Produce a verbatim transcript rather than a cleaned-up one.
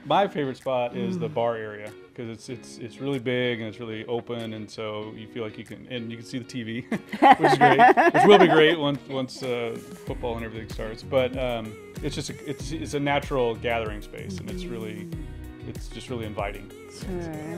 My favorite spot is the bar area because it's it's it's really big and it's really open, and so you feel like you can and you can see the T V, which is great. Which will be great once once uh, football and everything starts. But um, it's just a, it's it's a natural gathering space, and it's really it's just really inviting. Sure.